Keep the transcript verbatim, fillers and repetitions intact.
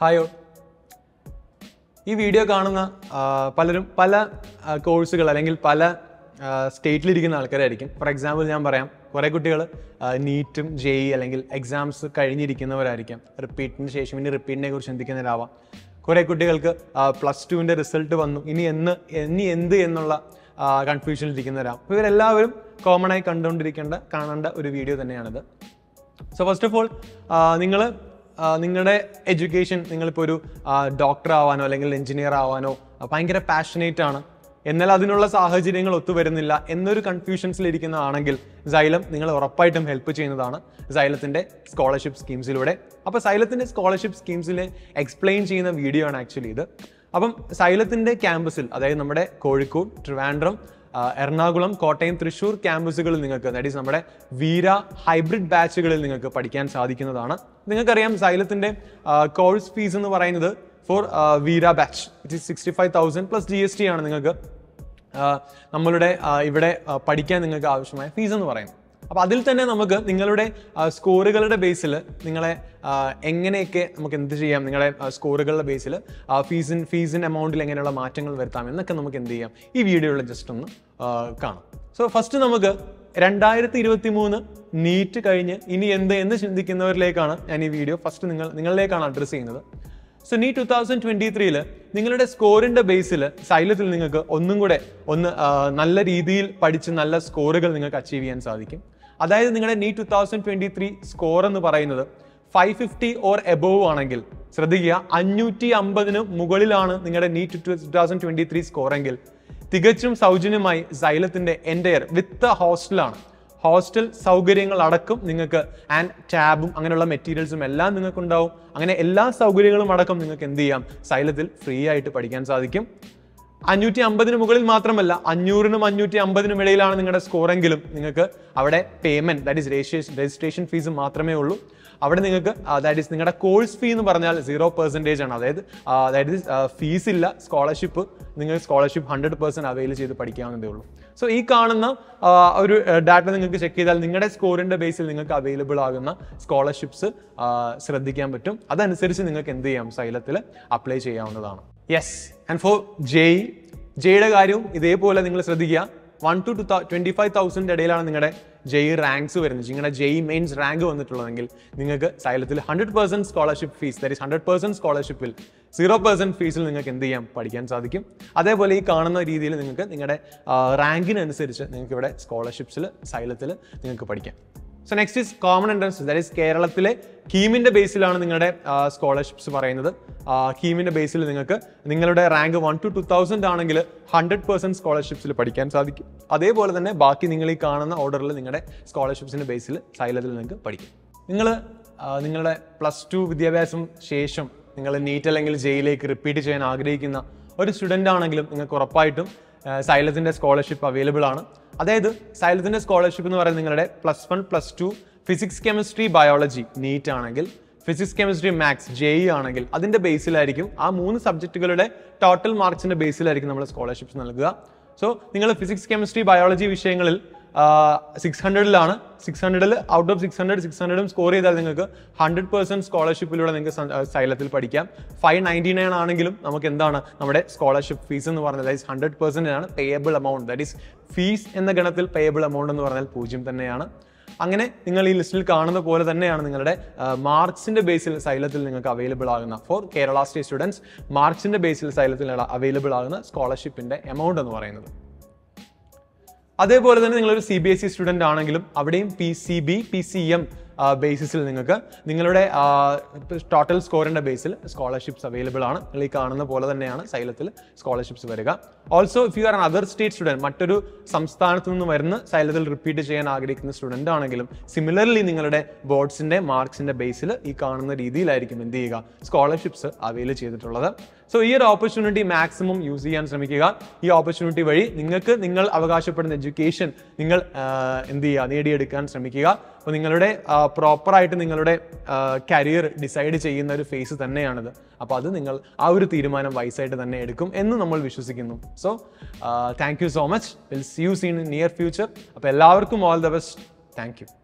Hi. This video കാണുന്ന പലരും പല കോഴ്സുകൾ അല്ലെങ്കിൽ പല സ്റ്റേറ്റിൽ ഇരിക്കുന്ന ആൾക്കാരായിരിക്കും. ഫോർ എക്സാമ്പിൾ ഞാൻ പറയാം, കുറേ കുട്ടികൾ നീറ്റും ജെഇ അല്ലെങ്കിൽ എക്സാംസ് കഴിഞ്ഞിരിക്കുന്നവരായിരിക്കും. റിപ്പീറ്റിന് ശേഷം ഇനി റിപ്പീറ്റിനെ കുറിച്ച് ചിന്തിക്കുന്നവരാവാം. കുറേ കുട്ടികൾക്ക് പ്ലസ് ടുവിൻ്റെ റിസൾട്ട് വന്നു, ഇനി എന്ന് ഇനി എന്ത് എന്നുള്ള കൺഫ്യൂഷനിൽ ഇരിക്കുന്നവരാവും. അപ്പോൾ ഇവരെല്ലാവരും കോമൺ ആയി കണ്ടുകൊണ്ടിരിക്കേണ്ട കാണേണ്ട ഒരു വീഡിയോ തന്നെയാണിത്. സോ ഫസ്റ്റ് ഓഫ് ഓൾ, നിങ്ങൾ നിങ്ങളുടെ എഡ്യൂക്കേഷൻ നിങ്ങളിപ്പോൾ ഒരു ഡോക്ടർ ആവാനോ അല്ലെങ്കിൽ എഞ്ചിനീയർ ആവാനോ ഭയങ്കര പാഷനേറ്റ് ആണ്, എന്നാൽ അതിനുള്ള സാഹചര്യങ്ങൾ ഒത്തുവരുന്നില്ല എന്നൊരു കൺഫ്യൂഷൻസിലിരിക്കുന്നതാണെങ്കിൽ Xylem നിങ്ങൾ ഉറപ്പായിട്ടും ഹെൽപ്പ് ചെയ്യുന്നതാണ് Xylemത്തിൻ്റെ സ്കോളർഷിപ്പ് സ്കീംസിലൂടെ. അപ്പോൾ Xylemത്തിൻ്റെ സ്കോളർഷിപ്പ് സ്കീംസിൽ എക്സ്പ്ലെയിൻ ചെയ്യുന്ന വീഡിയോ ആണ് ആക്ച്വലി ഇത്. അപ്പം Xylemത്തിൻ്റെ ക്യാമ്പസിൽ, അതായത് നമ്മുടെ കോഴിക്കോട്, ട്രിവാൻഡ്രം, എറണാകുളം, കോട്ടയം, തൃശ്ശൂർ ക്യാമ്പസുകളിൽ നിങ്ങൾക്ക്, ദാറ്റ് ഈസ് നമ്മുടെ വീര ഹൈബ്രിഡ് ബാച്ചുകളിൽ നിങ്ങൾക്ക് പഠിക്കാൻ സാധിക്കുന്നതാണ്. നിങ്ങൾക്കറിയാം Xylemത്തിൻ്റെ കോഴ്സ് ഫീസ് എന്ന് പറയുന്നത് ഫോർ വീര batch it is sixty five thousand plus G S T ആണ് നിങ്ങൾക്ക് നമ്മളുടെ ഇവിടെ പഠിക്കാൻ നിങ്ങൾക്ക് ആവശ്യമായ ഫീസ് എന്ന് പറയുന്നത്. അപ്പോൾ അതിൽ തന്നെ നമുക്ക് നിങ്ങളുടെ സ്കോറുകളുടെ ബേസിൽ നിങ്ങളെ എങ്ങനെയൊക്കെ നമുക്ക് എന്ത് ചെയ്യാം, നിങ്ങളുടെ സ്കോറുകളുടെ ബേസിൽ ഫീസിൻ ഫീസിൻ എമൗണ്ടിൽ എങ്ങനെയുള്ള മാറ്റങ്ങൾ വരുത്താം എന്നൊക്കെ നമുക്ക് എന്ത് ചെയ്യാം ഈ വീഡിയോയിൽ ജസ്റ്റ് ഒന്ന് കാണാം. സോ ഫസ്റ്റ് നമുക്ക് രണ്ടായിരത്തി ഇരുപത്തി മൂന്ന് നീറ്റ് കഴിഞ്ഞ് ഇനി എന്ത് എന്ന് ചിന്തിക്കുന്നവരിലേക്കാണ് ഞാൻ ഈ വീഡിയോ ഫസ്റ്റ് നിങ്ങൾ നിങ്ങളിലേക്കാണ് അഡ്രസ്സ് ചെയ്യുന്നത്. So NEET two thousand twenty ത്രീയിൽ നിങ്ങളുടെ സ്കോറിന്റെ ബേസിൽ Xylemത്തിൽ നിങ്ങൾക്ക് ഒന്നും കൂടെ ഒന്ന് നല്ല രീതിയിൽ പഠിച്ച് നല്ല സ്കോറുകൾ നിങ്ങൾക്ക് അച്ചീവ് ചെയ്യാൻ സാധിക്കും. അതായത് നിങ്ങളുടെ NEET two thousand twenty three score എന്ന് പറയുന്നത് ഫൈവ് ഫിഫ്റ്റി ഓർ എബോവ് ആണെങ്കിൽ, ശ്രദ്ധിക്കുക, അഞ്ഞൂറ്റി അമ്പതിന് മുകളിലാണ് നിങ്ങളുടെ NEET two thousand twenty three സ്കോറെങ്കിൽ തികച്ചും സൗജന്യമായി Xylemത്തിൻ്റെ എൻ്റയർ വിത്ത് ഹോസ്റ്റലാണ്, ഹോസ്റ്റൽ സൗകര്യങ്ങൾ അടക്കം നിങ്ങൾക്ക് ആൻഡ് ടാബും അങ്ങനെയുള്ള മെറ്റീരിയൽസും എല്ലാം നിങ്ങൾക്ക് ഉണ്ടാവും. അങ്ങനെ എല്ലാ സൗകര്യങ്ങളും അടക്കം നിങ്ങൾക്ക് എന്ത് ചെയ്യാം, Xylemത്തിൽ ഫ്രീ ആയിട്ട് പഠിക്കാൻ സാധിക്കും. അഞ്ഞൂറ്റി അമ്പതിന് മുകളിൽ മാത്രമല്ല, അഞ്ഞൂറിനും അഞ്ഞൂറ്റി അമ്പതിനും ഇടയിലാണ് നിങ്ങളുടെ സ്കോറെങ്കിലും നിങ്ങൾക്ക് അവിടെ payment, that is registration registration fees മാത്രമേ ഉള്ളൂ. അവിടെ നിങ്ങൾക്ക് ദാറ്റ് ഈസ് നിങ്ങളുടെ കോഴ്സ് ഫീ എന്ന് പറഞ്ഞാൽ സീറോ പെർസെൻറ്റേജ് ആണ്. അതായത് ദാറ്റ് ഈസ് ഫീസ് ഇല്ല, സ്കോളർഷിപ്പ് നിങ്ങൾ സ്കോളർഷിപ്പ് ഹൺഡ്രഡ് പെർസെൻറ്റ് അവൈൽ ചെയ്ത് പഠിക്കാവുന്നതേ ഉള്ളൂ. സോ ഈ കാണുന്ന ഒരു ഡാറ്റ നിങ്ങൾക്ക് ചെക്ക് ചെയ്താൽ നിങ്ങളുടെ സ്കോറിൻ്റെ ബേസിൽ നിങ്ങൾക്ക് അവൈലബിൾ ആകുന്ന സ്കോളർഷിപ്സ് ശ്രദ്ധിക്കാൻ പറ്റും. അതനുസരിച്ച് നിങ്ങൾക്ക് എന്ത് ചെയ്യാം, Xylemത്തിൽ അപ്ലൈ ചെയ്യാവുന്നതാണ്. യെസ്, ആൻഡ് ഫോർ ജെഇ ജെയുടെ കാര്യവും ഇതേപോലെ നിങ്ങൾ ശ്രദ്ധിക്കുക. One two two twenty five thousand ഇടയിലാണ് നിങ്ങളുടെ ജെഇ റാങ്ക്സ് വരുന്നത്. നിങ്ങളുടെ ജെഇ മെയിൻസ് റാങ്ക് വന്നിട്ടുള്ളതെങ്കിൽ നിങ്ങൾക്ക് Xylemത്തിൽ hundred percent scholarship fees, that is hundred percent സ്കോളർഷിപ്പിൽ സീറോ പെർസെൻറ്റ് ഫീസിൽ നിങ്ങൾക്ക് എന്ത് ചെയ്യാം, പഠിക്കാൻ സാധിക്കും. അതേപോലെ ഈ കാണുന്ന രീതിയിൽ നിങ്ങൾക്ക് നിങ്ങളുടെ റാങ്കിനനുസരിച്ച് നിങ്ങൾക്ക് ഇവിടെ സ്കോളർഷിപ്സിൽ Xylemത്തിൽ നിങ്ങൾക്ക് പഠിക്കാം. So next is common entrance, that is കേരളത്തിലെ കീമിൻ്റെ ബേസിലാണ് നിങ്ങളുടെ സ്കോളർഷിപ്സ് പറയുന്നത്. കീമിൻ്റെ ബേസിൽ നിങ്ങൾക്ക് നിങ്ങളുടെ rank one two two thousand ആണെങ്കിൽ ഹൺഡ്രഡ് പെർസെൻറ്റ് സ്കോളർഷിപ്സിൽ പഠിക്കാൻ സാധിക്കും. അതേപോലെ തന്നെ ബാക്കി നിങ്ങൾ ഈ കാണുന്ന ഓർഡറിൽ നിങ്ങളുടെ സ്കോളർഷിപ്സിൻ്റെ ബേസിൽ Xylemത്തിൽ നിങ്ങൾക്ക് പഠിക്കും. നിങ്ങൾ നിങ്ങളുടെ പ്ലസ് ടു വിദ്യാഭ്യാസം ശേഷം നിങ്ങൾ നീറ്റ് അല്ലെങ്കിൽ ജെയിലേക്ക് റിപ്പീറ്റ് ചെയ്യാൻ ആഗ്രഹിക്കുന്ന ഒരു സ്റ്റുഡൻ്റ് ആണെങ്കിലും നിങ്ങൾക്ക് ഉറപ്പായിട്ടും Xylemത്തിൻ്റെ സ്കോളർഷിപ്പ് അവൈലബിൾ ആണ്. അതായത് Xylemത്തിൻ്റെ സ്കോളർഷിപ്പ് എന്ന് പറയുന്നത് നിങ്ങളുടെ plus one plus two physics chemistry biology NEET ആണെങ്കിൽ, ഫിസിക്സ് കെമിസ്ട്രി മാത്സ് ജെഇ ആണെങ്കിൽ അതിൻ്റെ ബേസിലായിരിക്കും, ആ മൂന്ന് സബ്ജക്റ്റുകളുടെ ടോട്ടൽ മാർക്സിൻ്റെ ബേസിലായിരിക്കും നമ്മൾ സ്കോളർഷിപ്സ് നൽകുക. സോ നിങ്ങൾ ഫിസിക്സ് കെമിസ്ട്രി ബയോളജി വിഷയങ്ങളിൽ സിക്സ് ഹൺഡ്രഡിലാണ്, സിക്സ് ഹൺഡ്രഡിൽ out of six hundred six ഹൺഡ്രഡും സ്കോർ ചെയ്താൽ നിങ്ങൾക്ക് ഹൺഡ്രഡ് പെർസെൻറ്റ് സ്കോളർഷിപ്പിലൂടെ നിങ്ങൾക്ക് Xylemത്തിൽ പഠിക്കാം. ഫൈവ് നയൻറ്റി നയൻ ആണെങ്കിലും നമുക്ക് എന്താണ് നമ്മുടെ സ്കോളർഷിപ്പ് ഫീസ് എന്ന് പറഞ്ഞാൽ ദാറ്റ് ഈസ് ഹൺഡ്രഡ് പെർസെൻറ്റ് ആണ് payable amount, that is fees എന്ന ഗണത്തിൽ പേയബിൾ എമൗണ്ട് എന്ന് പറഞ്ഞാൽ പൂജ്യം തന്നെയാണ്. അങ്ങനെ നിങ്ങൾ ഈ ലിസ്റ്റിൽ കാണുന്ന പോലെ തന്നെയാണ് നിങ്ങളുടെ മാർക്സിന്റെ ബേസിൽ Xylemത്തിൽ നിങ്ങൾക്ക് അവൈലബിൾ ആകുന്ന, ഫോർ കേരള സ്റ്റേറ്റ് സ്റ്റുഡൻസ് മാർക്സിന്റെ ബേസിൽ Xylemത്തിൽ അവൈലബിൾ ആകുന്ന സ്കോളർഷിപ്പിന്റെ എമൗണ്ട് എന്ന് പറയുന്നത്. അതേപോലെ തന്നെ നിങ്ങളൊരു C B S E student ആണെങ്കിലും അവിടെയും P C B P C M ബേസിസിൽ നിങ്ങൾക്ക് നിങ്ങളുടെ ടോട്ടൽ സ്കോറിൻ്റെ ബേസിൽ സ്കോളർഷിപ്സ് അവൈലബിൾ ആണ്. നിങ്ങൾ ഈ കാണുന്ന പോലെ തന്നെയാണ് Xylemത്തിൽ സ്കോളർഷിപ്സ് വരിക. Also if you are an other state student, മറ്റൊരു സംസ്ഥാനത്ത് നിന്ന് വരുന്ന Xylemത്തിൽ റിപ്പീറ്റ് ചെയ്യാൻ ആഗ്രഹിക്കുന്ന സ്റ്റുഡൻ്റ് ആണെങ്കിലും സിമിലർലി നിങ്ങളുടെ ബോർഡ്സിൻ്റെ മാർക്സിൻ്റെ ബേസിൽ ഈ കാണുന്ന രീതിയിലായിരിക്കും എന്ത് ചെയ്യുക, സ്കോളർഷിപ്സ് അവൈൽ ചെയ്തിട്ടുള്ളത്. സോ ഈ ഒരു ഓപ്പർച്യൂണിറ്റി മാക്സിമം യൂസ് ചെയ്യാൻ ശ്രമിക്കുക. ഈ ഓപ്പർച്യൂണിറ്റി വഴി നിങ്ങൾക്ക് നിങ്ങൾ അവകാശപ്പെടുന്ന എഡ്യൂക്കേഷൻ നിങ്ങൾ എന്ത് ചെയ്യുക, നേടിയെടുക്കാൻ ശ്രമിക്കുക. അപ്പോൾ നിങ്ങളുടെ പ്രോപ്പറായിട്ട് നിങ്ങളുടെ കരിയർ ഡിസൈഡ് ചെയ്യുന്ന ഒരു ഫേസ് തന്നെയാണിത്. അപ്പോൾ അത് നിങ്ങൾ ആ ഒരു തീരുമാനം വൈസായിട്ട് തന്നെ എടുക്കും എന്ന് നമ്മൾ വിശ്വസിക്കുന്നു. So thank you so much. Will see you seen in near future. അപ്പോൾ എല്ലാവർക്കും all the best. Thank U.